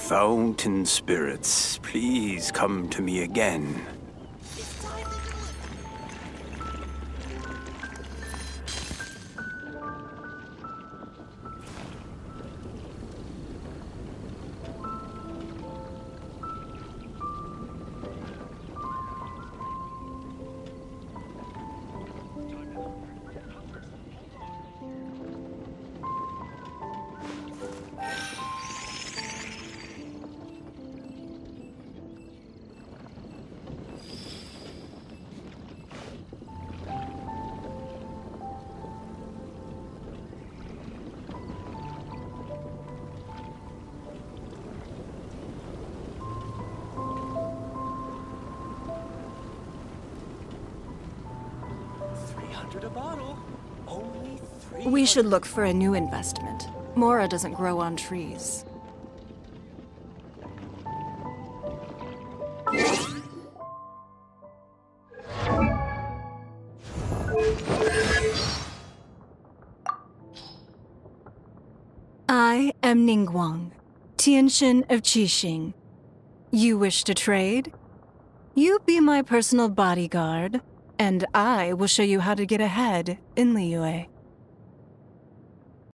Fountain spirits, please come to me again. A bottle. Only three. We should look for a new investment. Mora doesn't grow on trees. I am Ningguang, Tianxin of Qixing. You wish to trade? You be my personal bodyguard, and I will show you how to get ahead in Liyue.